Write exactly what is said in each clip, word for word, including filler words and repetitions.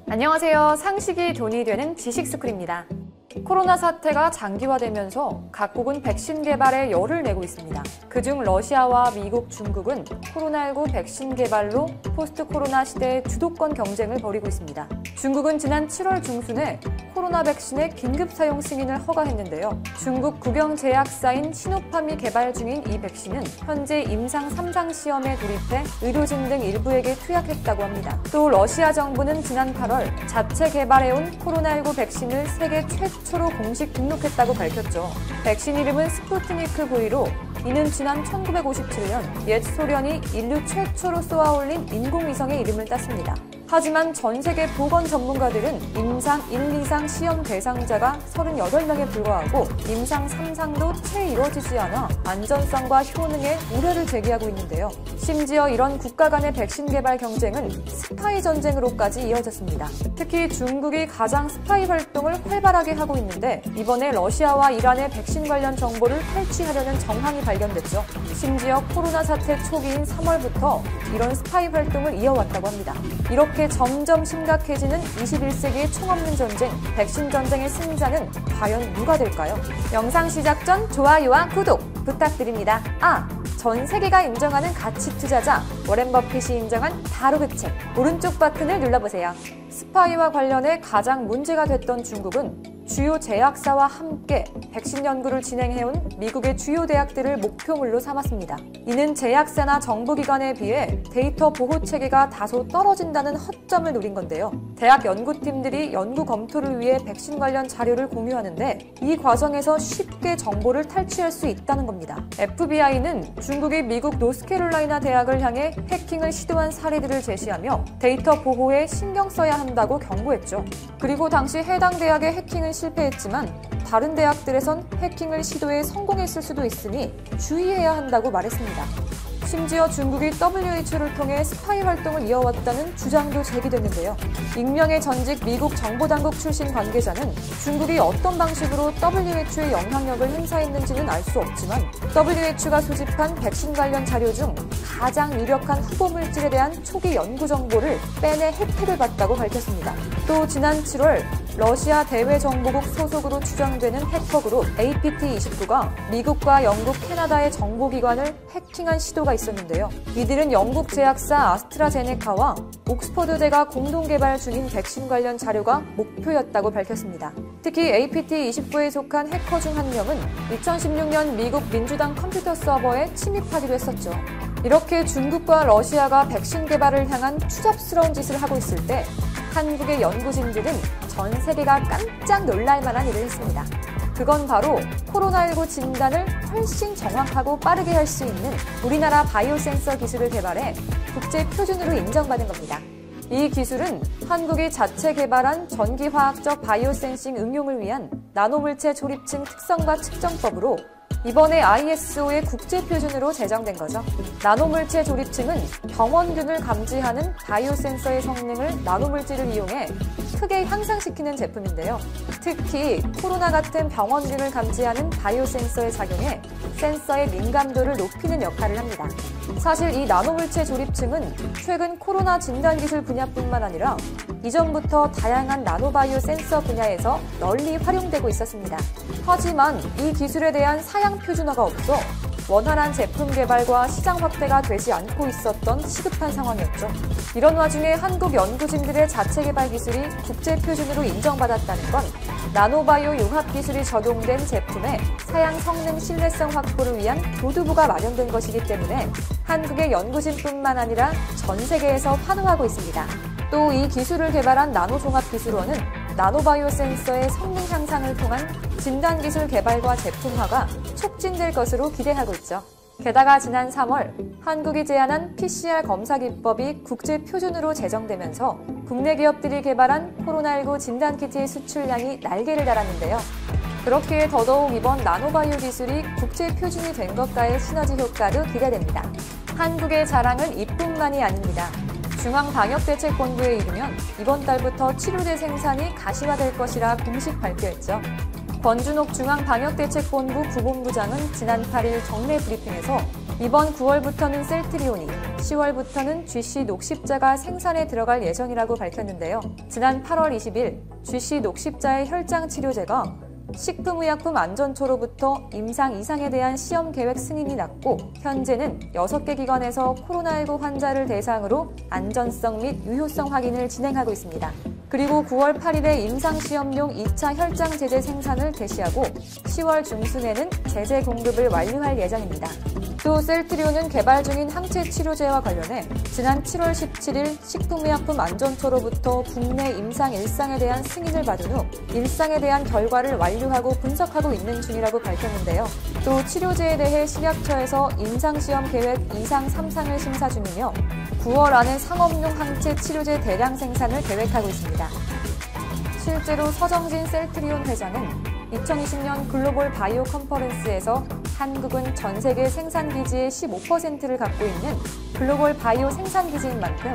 안녕하세요. 상식이 돈이 되는 지식스쿨입니다. 코로나 사태가 장기화되면서 각국은 백신 개발에 열을 내고 있습니다. 그중 러시아와 미국, 중국은 코로나십구 백신 개발로 포스트 코로나 시대의 주도권 경쟁을 벌이고 있습니다. 중국은 지난 칠월 중순에 코로나 백신의 긴급 사용 승인을 허가했는데요. 중국 국영 제약사인 시노팜이 개발 중인 이 백신은 현재 임상 삼 상 시험에 돌입해 의료진 등 일부에게 투약했다고 합니다. 또 러시아 정부는 지난 팔월 자체 개발해온 코로나십구 백신을 세계 최초로 공식 등록했다고 밝혔죠. 백신 이름은 스푸트니크 브이로 이는 지난 천구백오십칠 년 옛 소련이 인류 최초로 쏘아올린 인공위성의 이름을 땄습니다. 하지만 전 세계 보건 전문가들은 임상 일, 이 상 시험 대상자가 서른여덟 명에 불과하고 임상 삼 상도 채 이루어지지 않아 안전성과 효능에 우려를 제기하고 있는데요. 심지어 이런 국가 간의 백신 개발 경쟁은 스파이 전쟁으로까지 이어졌습니다. 특히 중국이 가장 스파이 활동을 활발하게 하고 있는데 이번에 러시아와 이란의 백신 관련 정보를 탈취하려는 정황이 발견됐죠. 심지어 코로나 사태 초기인 삼월부터 이런 스파이 활동을 이어왔다고 합니다. 이렇게 점점 심각해지는 이십일 세기의 총없는 전쟁, 백신 전쟁의 승자는 과연 누가 될까요? 영상 시작 전 좋아요와 구독 부탁드립니다. 아! 전 세계가 인정하는 가치 투자자 워렌 버핏이 인정한 바로 그 책 오른쪽 버튼을 눌러보세요. 스파이와 관련해 가장 문제가 됐던 중국은 주요 제약사와 함께 백신 연구를 진행해온 미국의 주요 대학들을 목표물로 삼았습니다. 이는 제약사나 정부기관에 비해 데이터 보호 체계가 다소 떨어진다는 허점을 노린 건데요. 대학 연구팀들이 연구 검토를 위해 백신 관련 자료를 공유하는데 이 과정에서 쉽게 정보를 탈취할 수 있다는 겁니다. 에프비아이는 중국이 미국 노스캐롤라이나 대학을 향해 해킹을 시도한 사례들을 제시하며 데이터 보호에 신경 써야 한다고 경고했죠. 그리고 당시 해당 대학의 해킹은 실패했지만 다른 대학들에선 해킹을 시도해 성공했을 수도 있으니 주의해야 한다고 말했습니다. 심지어 중국이 더블유에이치오를 통해 스파이 활동을 이어왔다는 주장도 제기됐는데요. 익명의 전직 미국 정보당국 출신 관계자는 중국이 어떤 방식으로 더블유에이치오의 영향력을 행사했는지는 알 수 없지만 더블유에이치오가 수집한 백신 관련 자료 중 가장 유력한 후보 물질에 대한 초기 연구 정보를 빼내 혜택을 받다고 밝혔습니다. 또 지난 칠월 러시아 대외정보국 소속으로 추정되는 해커 그룹 에이피티 이십구가 미국과 영국, 캐나다의 정보기관을 해킹한 시도가 있었는데요. 이들은 영국 제약사 아스트라제네카와 옥스퍼드대가 공동 개발 중인 백신 관련 자료가 목표였다고 밝혔습니다. 특히 에이피티 이십구에 속한 해커 중 한 명은 이천십육 년 미국 민주당 컴퓨터 서버에 침입하기도 했었죠. 이렇게 중국과 러시아가 백신 개발을 향한 추잡스러운 짓을 하고 있을 때 한국의 연구진들은 전 세계가 깜짝 놀랄 만한 일을 했습니다. 그건 바로 코로나십구 진단을 훨씬 정확하고 빠르게 할 수 있는 우리나라 바이오 센서 기술을 개발해 국제 표준으로 인정받은 겁니다. 이 기술은 한국이 자체 개발한 전기화학적 바이오 센싱 응용을 위한 나노물체 조립층 특성과 측정법으로 이번에 아이에스오의 국제표준으로 제정된 거죠. 나노물체 조립층은 병원균을 감지하는 바이오 센서의 성능을 나노물질을 이용해 크게 향상시키는 제품인데요. 특히 코로나 같은 병원균을 감지하는 바이오 센서의 작용에 센서의 민감도를 높이는 역할을 합니다. 사실 이 나노물체 조립층은 최근 코로나 진단기술 분야뿐만 아니라 이전부터 다양한 나노바이오 센서 분야에서 널리 활용되고 있었습니다. 하지만 이 기술에 대한 사양 표준화가 없어 원활한 제품 개발과 시장 확대가 되지 않고 있었던 시급한 상황이었죠. 이런 와중에 한국 연구진들의 자체 개발 기술이 국제 표준으로 인정받았다는 건 나노바이오 융합 기술이 적용된 제품의 사양 성능 신뢰성 확보를 위한 교두보가 마련된 것이기 때문에 한국의 연구진뿐만 아니라 전 세계에서 환호하고 있습니다. 또 이 기술을 개발한 나노종합기술원은 나노바이오 센서의 성능 향상을 통한 진단기술 개발과 제품화가 촉진될 것으로 기대하고 있죠. 게다가 지난 삼월 한국이 제안한 피씨알 검사 기법이 국제 표준으로 제정되면서 국내 기업들이 개발한 코로나십구 진단키트의 수출량이 날개를 달았는데요. 그렇기에 더더욱 이번 나노바이오 기술이 국제 표준이 된 것과의 시너지 효과도 기대됩니다. 한국의 자랑은 이뿐만이 아닙니다. 중앙방역대책본부에 이르면 이번 달부터 치료제 생산이 가시화될 것이라 공식 발표했죠. 권준옥 중앙방역대책본부 부본부장은 지난 팔 일 정례 브리핑에서 이번 구월부터는 셀트리온이, 시월부터는 지씨 녹십자가 생산에 들어갈 예정이라고 밝혔는데요. 지난 팔월 이십일 지씨 녹십자의 혈장 치료제가 식품의약품 안전처로부터 임상 이상에 대한 시험 계획 승인이 났고, 현재는 여섯 개 기관에서 코로나십구 환자를 대상으로 안전성 및 유효성 확인을 진행하고 있습니다. 그리고 구월 팔일에 임상시험용 이 차 혈장 제제 생산을 개시하고 시월 중순에는 제제 공급을 완료할 예정입니다. 또 셀트리온은 개발 중인 항체 치료제와 관련해 지난 칠월 십칠일 식품의약품 안전처로부터 국내 임상 일상에 대한 승인을 받은 후 일상에 대한 결과를 완료하고 분석하고 있는 중이라고 밝혔는데요. 또 치료제에 대해 식약처에서 임상시험 계획 이 상 삼 상을 심사 중이며 구월 안에 상업용 항체 치료제 대량 생산을 계획하고 있습니다. 실제로 서정진 셀트리온 회장은 이천이십 년 글로벌 바이오 컨퍼런스에서 한국은 전 세계 생산 기지의 십오 퍼센트를 갖고 있는 글로벌 바이오 생산 기지인 만큼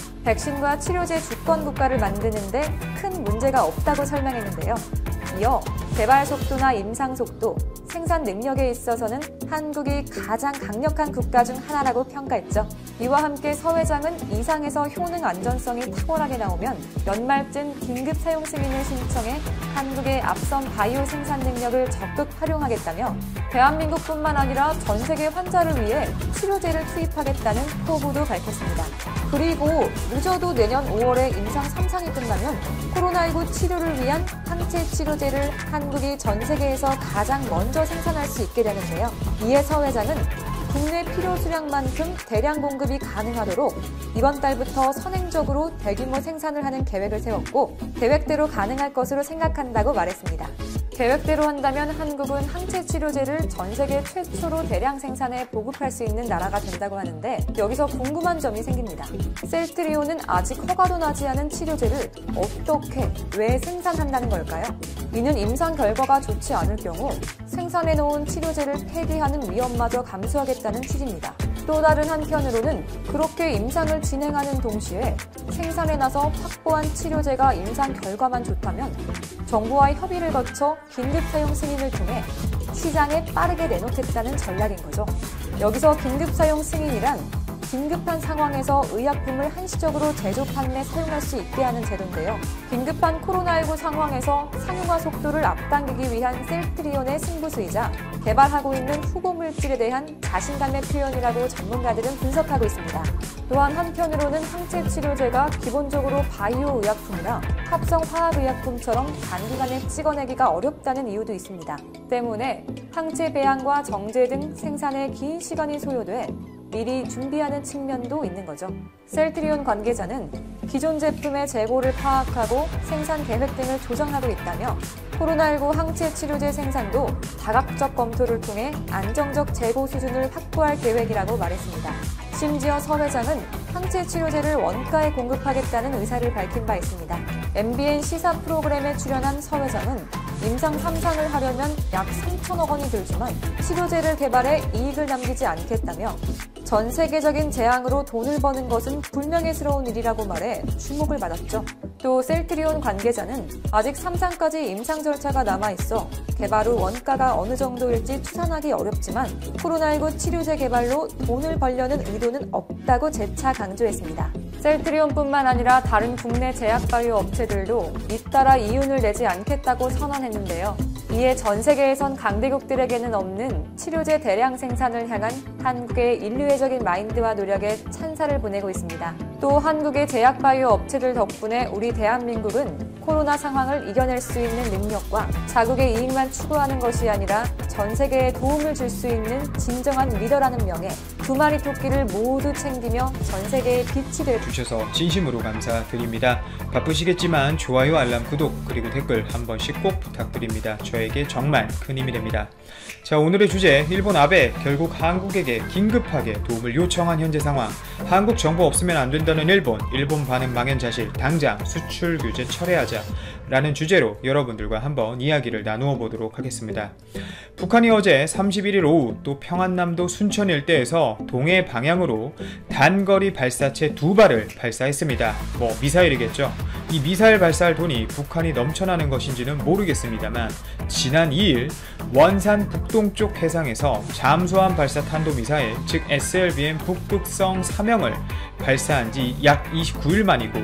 백신과 치료제 주권 국가를 만드는 데 큰 문제가 없다고 설명했는데요. 이어 개발 속도나 임상 속도, 생산 능력에 있어서는 한국이 가장 강력한 국가 중 하나라고 평가했죠. 이와 함께 서 회장은 이상에서 효능 안전성이 탁월하게 나오면 연말쯤 긴급 사용 승인을 신청해 한국의 앞선 바이오 생산 능력을 적극 활용하겠다며 대한민국뿐만 아니라 전 세계 환자를 위해 치료제를 투입하겠다는 포부도 밝혔습니다. 그리고 늦어도 내년 오월에 임상 삼 상이 끝나면 코로나십구 치료를 위한 항체 치료제를 한국이 전 세계에서 가장 먼저 생산할 수 있게 되는데요. 이에 서 회장은 국내 필요 수량만큼 대량 공급이 가능하도록 이번 달부터 선행적으로 대규모 생산을 하는 계획을 세웠고 계획대로 가능할 것으로 생각한다고 말했습니다. 계획대로 한다면 한국은 항체 치료제를 전 세계 최초로 대량 생산해 보급할 수 있는 나라가 된다고 하는데 여기서 궁금한 점이 생깁니다. 셀트리온은 아직 허가도 나지 않은 치료제를 어떻게, 왜 생산한다는 걸까요? 이는 임상 결과가 좋지 않을 경우 생산해놓은 치료제를 폐기하는 위험마저 감수하겠다는 취지입니다. 또 다른 한편으로는 그렇게 임상을 진행하는 동시에 생산에 나서 확보한 치료제가 임상 결과만 좋다면 정부와의 협의를 거쳐 긴급 사용 승인을 통해 시장에 빠르게 내놓겠다는 전략인 거죠. 여기서 긴급 사용 승인이란 긴급한 상황에서 의약품을 한시적으로 제조 판매 사용할 수 있게 하는 제도인데요. 긴급한 코로나십구 상황에서 상용화 속도를 앞당기기 위한 셀트리온의 승부수이자 개발하고 있는 후보 물질에 대한 자신감의 표현이라고 전문가들은 분석하고 있습니다. 또한 한편으로는 항체 치료제가 기본적으로 바이오 의약품이나 합성 화학의약품처럼 단기간에 찍어내기가 어렵다는 이유도 있습니다. 때문에 항체 배양과 정제 등 생산에 긴 시간이 소요돼 미리 준비하는 측면도 있는 거죠. 셀트리온 관계자는 기존 제품의 재고를 파악하고 생산 계획 등을 조정하고 있다며 코로나십구 항체 치료제 생산도 다각적 검토를 통해 안정적 재고 수준을 확보할 계획이라고 말했습니다. 심지어 서 회장은 항체 치료제를 원가에 공급하겠다는 의사를 밝힌 바 있습니다. 엠비엔 시사 프로그램에 출연한 서 회장은 임상 삼 상을 하려면 약 삼천억 원이 들지만 치료제를 개발해 이익을 남기지 않겠다며 전 세계적인 재앙으로 돈을 버는 것은 불명예스러운 일이라고 말해 주목을 받았죠. 또 셀트리온 관계자는 아직 삼 상까지 임상 절차가 남아있어 개발 후 원가가 어느 정도일지 추산하기 어렵지만 코로나십구 치료제 개발로 돈을 벌려는 의도는 없다고 재차 강조했습니다. 셀트리온뿐만 아니라 다른 국내 제약바이오 업체들도 잇따라 이윤을 내지 않겠다고 선언했는데요. 이에 전 세계에선 강대국들에게는 없는 치료제 대량 생산을 향한 한국의 인류애적인 마인드와 노력에 찬사를 보내고 있습니다. 또 한국의 제약바이오 업체들 덕분에 우리 대한민국은 코로나 상황을 이겨낼 수 있는 능력과 자국의 이익만 추구하는 것이 아니라 전 세계에 도움을 줄 수 있는 진정한 리더라는 명예, 두 마리 토끼를 모두 챙기며 전 세계의 빛이 될 주셔서 진심으로 감사드립니다. 바쁘시겠지만 좋아요, 알람, 구독, 그리고 댓글 한 번씩 꼭 부탁드립니다. 저에게 정말 큰 힘이 됩니다. 자, 오늘의 주제, 일본 아베 결국 한국에게 긴급하게 도움을 요청한 현재 상황, 한국 정부 없으면 안 된다는 일본, 일본 반응 망연자실, 당장 수출 규제 철회하자 라는 주제로 여러분들과 한번 이야기를 나누어 보도록 하겠습니다. 북한이 어제 삼십일일 오후 또 평안남도 순천 일대에서 동해 방향으로 단거리 발사체 두 발을 발사했습니다. 뭐 미사일이겠죠. 이 미사일 발사할 돈이 북한이 넘쳐나는 것인지는 모르겠습니다만 지난 이 일 원산 북동쪽 해상에서 잠수함 발사 탄도미사일 즉 에스엘비엠 북극성 삼 형을 발사한 지 약 이십구 일 만이고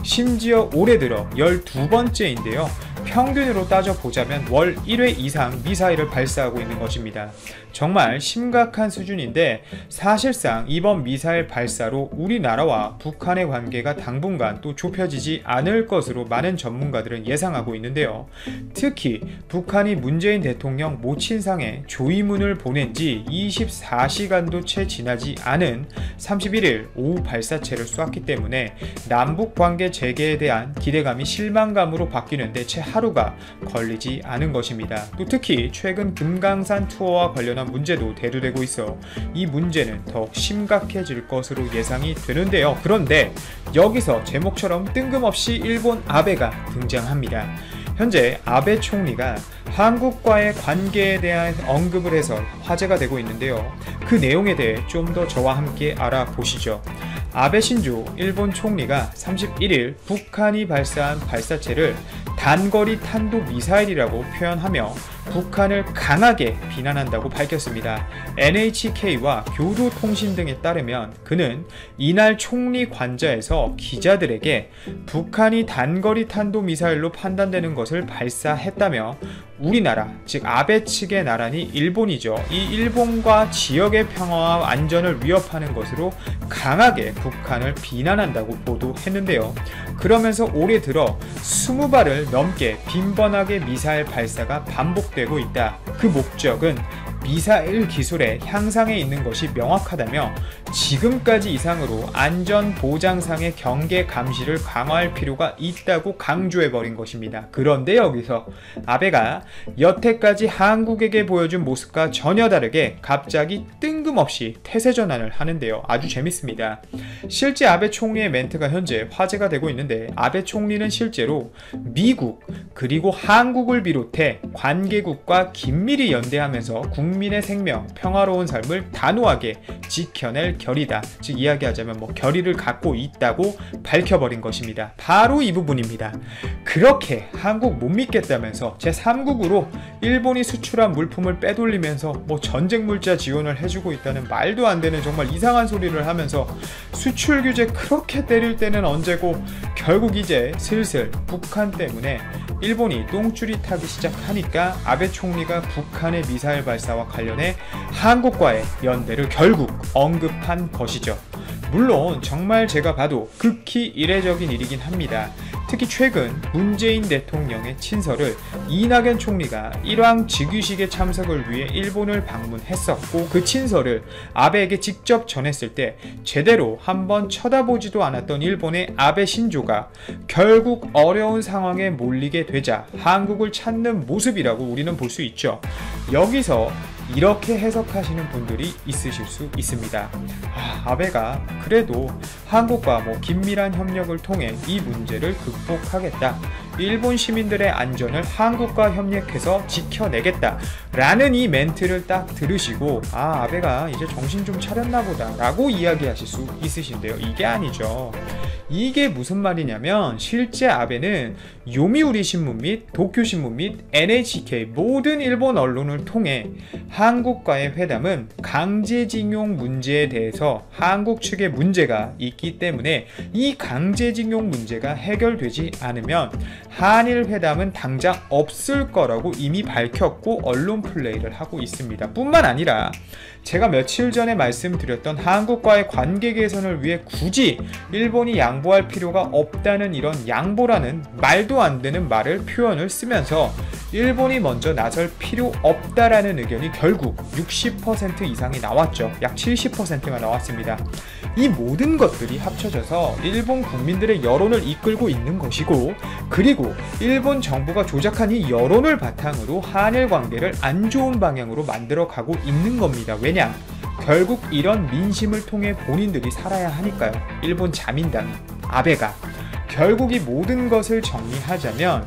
심지어 올해 들어 열두 번째인데요. 평균으로 따져보자면 월 일 회 이상 미사일을 발사하고 있는 것입니다. 정말 심각한 수준인데 사실상 이번 미사일 발사로 우리나라와 북한의 관계가 당분간 또 좁혀지지 않을 것으로 많은 전문가들은 예상하고 있는데요. 특히 북한이 문재인 대통령 모친상에 조의문을 보낸 지 이십사 시간도 채 지나지 않은 삼십일 일 오후 발사체를 쏘았기 때문에 남북 관계 재개에 대한 기대감이 실망감으로 바뀌는데 채 하루가 걸리지 않은 것입니다. 또 특히 최근 금강산 투어와 관련한 문제도 대두되고 있어 이 문제는 더욱 심각해질 것으로 예상이 되는데요. 그런데 여기서 제목처럼 뜬금없이 일본 아베가 등장합니다. 현재 아베 총리가 한국과의 관계에 대한 언급을 해서 화제가 되고 있는데요. 그 내용에 대해 좀 더 저와 함께 알아보시죠. 아베 신조 일본 총리가 삼십일 일 북한이 발사한 발사체를 단거리 탄도미사일이라고 표현하며 북한을 강하게 비난한다고 밝혔습니다. 엔에이치케이와 교도통신 등에 따르면 그는 이날 총리 관저에서 기자들에게 북한이 단거리 탄도미사일로 판단되는 것을 발사했다며 우리나라, 즉 아베 측의 나라니 일본이죠. 이 일본과 지역의 평화와 안전을 위협하는 것으로 강하게 북한을 비난한다고 보도했는데요. 그러면서 올해 들어 스무 발을 넘게 빈번하게 미사일 발사가 반복되고 있다. 그 목적은 미사일 기술의 향상에 있는 것이 명확하다며 지금까지 이상으로 안전 보장상의 경계 감시를 강화할 필요가 있다고 강조해버린 것입니다. 그런데 여기서 아베가 여태까지 한국에게 보여준 모습과 전혀 다르게 갑자기 뜬금없이 태세 전환을 하는데요. 아주 재밌습니다. 실제 아베 총리의 멘트가 현재 화제가 되고 있는데 아베 총리는 실제로 미국 그리고 한국을 비롯해 관계국과 긴밀히 연대하면서 국민의 생명, 평화로운 삶을 단호하게 지켜낼 결의다. 즉 이야기하자면 뭐 결의를 갖고 있다고 밝혀버린 것입니다. 바로 이 부분입니다. 그렇게 한국 못 믿겠다면서 제삼 국으로 일본이 수출한 물품을 빼돌리면서 뭐 전쟁 물자 지원을 해주고 있다는 말도 안 되는 정말 이상한 소리를 하면서 수출 규제 그렇게 때릴 때는 언제고 결국 이제 슬슬 북한 때문에 일본이 똥줄이 타기 시작하니까 아베 총리가 북한의 미사일 발사와 관련해 한국과의 연대를 결국 언급한 것이죠. 물론 정말 제가 봐도 극히 이례적인 일이긴 합니다. 특히 최근 문재인 대통령의 친서를 이낙연 총리가 일왕 즉위식에 참석을 위해 일본을 방문했었고 그 친서를 아베에게 직접 전했을 때 제대로 한번 쳐다보지도 않았던 일본의 아베 신조가 결국 어려운 상황에 몰리게 되자 한국을 찾는 모습이라고 우리는 볼 수 있죠. 여기서 이렇게 해석하시는 분들이 있으실 수 있습니다. 아, 아베가 그래도 한국과 뭐 긴밀한 협력을 통해 이 문제를 극복하겠다. 일본 시민들의 안전을 한국과 협력해서 지켜내겠다. 라는 이 멘트를 딱 들으시고 아, 아베가 이제 정신 좀 차렸나 보다 라고 이야기하실 수 있으신데요. 이게 아니죠. 이게 무슨 말이냐면 실제 아베는 요미우리 신문 및 도쿄신문 및 엔에이치케이 모든 일본 언론을 통해 한국과의 회담은 강제징용 문제에 대해서 한국 측의 문제가 있기 때문에 이 강제징용 문제가 해결되지 않으면 한일 회담은 당장 없을 거라고 이미 밝혔고 언론 플레이를 하고 있습니다. 뿐만 아니라 제가 며칠 전에 말씀드렸던 한국과의 관계 개선을 위해 굳이 일본이 양보할 필요가 없다는 이런 양보라는 말도 안 되는 말을 표현을 쓰면서 일본이 먼저 나설 필요 없다라는 의견이 결국 육십 퍼센트 이상이 나왔죠. 약 칠십 퍼센트가 나왔습니다. 이 모든 것들이 합쳐져서 일본 국민들의 여론을 이끌고 있는 것이고 그리고 일본 정부가 조작한 이 여론을 바탕으로 한일 관계를 안 좋은 방향으로 만들어가고 있는 겁니다. 왜냐? 결국 이런 민심을 통해 본인들이 살아야 하니까요. 일본 자민당이, 아베가. 결국 이 모든 것을 정리하자면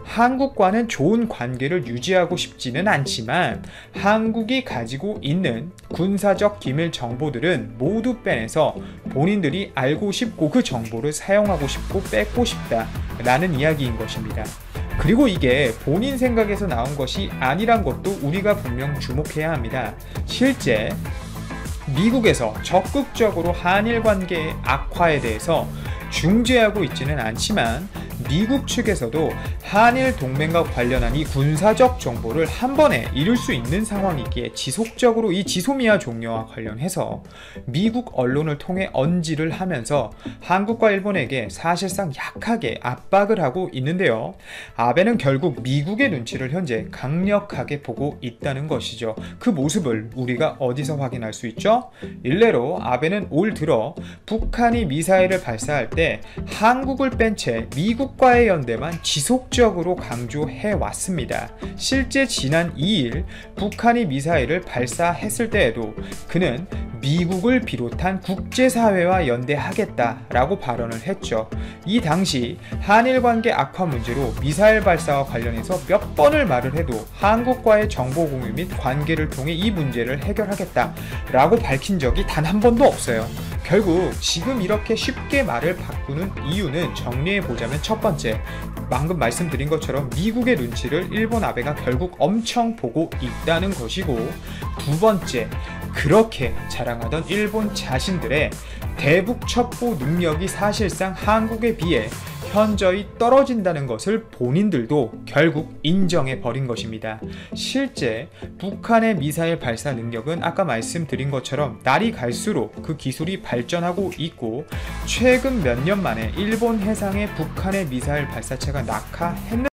한국과는 좋은 관계를 유지하고 싶지는 않지만 한국이 가지고 있는 군사적 기밀 정보들은 모두 빼내서 본인들이 알고 싶고 그 정보를 사용하고 싶고 뺏고 싶다라는 이야기인 것입니다. 그리고 이게 본인 생각에서 나온 것이 아니란 것도 우리가 분명 주목해야 합니다. 실제 미국에서 적극적으로 한일 관계의 악화에 대해서 중재하고 있지는 않지만 미국 측에서도 한일 동맹과 관련한 이 군사적 정보를 한 번에 잃을 수 있는 상황이기에 지속적으로 이 지소미아 종료와 관련해서 미국 언론을 통해 언지를 하면서 한국과 일본에게 사실상 약하게 압박을 하고 있는데요. 아베는 결국 미국의 눈치를 현재 강력하게 보고 있다는 것이죠. 그 모습을 우리가 어디서 확인할 수 있죠? 일례로 아베는 올 들어 북한이 미사일을 발사할 때 한국을 뺀 채 미국과의 연대만 지속적으로 강조해 왔습니다. 실제 지난 이 일 북한이 미사일을 발사했을 때에도 그는 미국을 비롯한 국제사회와 연대하겠다라고 발언을 했죠. 이 당시 한일 관계 악화 문제로 미사일 발사와 관련해서 몇 번을 말을 해도 한국과의 정보 공유 및 관계를 통해 이 문제를 해결하겠다라고 밝힌 적이 단 한 번도 없어요. 결국 지금 이렇게 쉽게 말을 바꾸는 이유는 정리해보자면 첫 번째, 방금 말씀드린 것처럼 미국의 눈치를 일본 아베가 결국 엄청 보고 있다는 것이고, 두 번째, 그렇게 자랑하던 일본 자신들의 대북 첩보 능력이 사실상 한국에 비해 현저히 떨어진다는 것을 본인들도 결국 인정해 버린 것입니다. 실제 북한의 미사일 발사 능력은 아까 말씀드린 것처럼 날이 갈수록 그 기술이 발전하고 있고, 최근 몇 년 만에 일본 해상에 북한의 미사일 발사체가 낙하했는